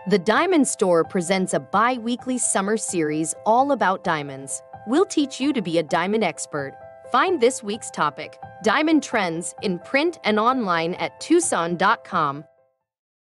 The Diamond Store presents a bi-weekly summer series all about diamonds. We'll teach you to be a diamond expert. Find this week's topic, diamond trends, in print and online at Tucson.com.